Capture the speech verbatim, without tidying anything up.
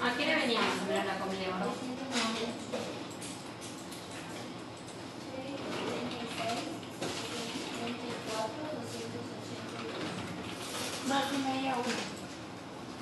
¿A qué hora veníamos a ver la comida, no? No.